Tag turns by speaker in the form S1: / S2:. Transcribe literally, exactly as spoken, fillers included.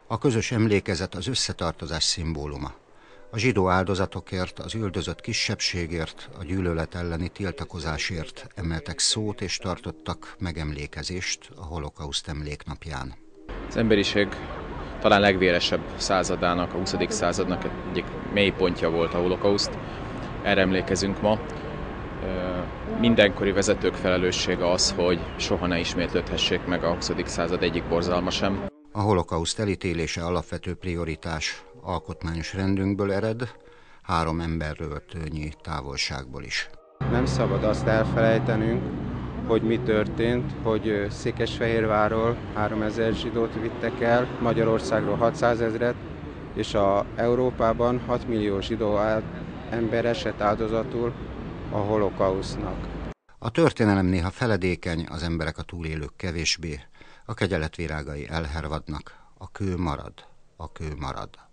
S1: A közös emlékezet az összetartozás szimbóluma. A zsidó áldozatokért, az üldözött kisebbségért, a gyűlölet elleni tiltakozásért emeltek szót és tartottak megemlékezést a holokauszt emléknapján.
S2: Az emberiség talán legvéresebb századának, a huszadik századnak egyik mélypontja volt a holokauszt. Erre emlékezünk ma. Mindenkori vezetők felelőssége az, hogy soha ne ismétlődhessék meg a huszadik század egyik borzalma sem.
S1: A holokauszt elítélése alapvető prioritás alkotmányos rendünkből ered, három emberröltőnyi távolságból is.
S3: Nem szabad azt elfelejtenünk, hogy mi történt, hogy Székesfehérvárról háromezer zsidót vittek el, Magyarországról hatszázezret, és a Európában hat millió zsidó ember esett áldozatul a holokausznak.
S1: A történelem néha feledékeny, az emberek a túlélők kevésbé, a kegyelet virágai elhervadnak, a kő marad, a kő marad.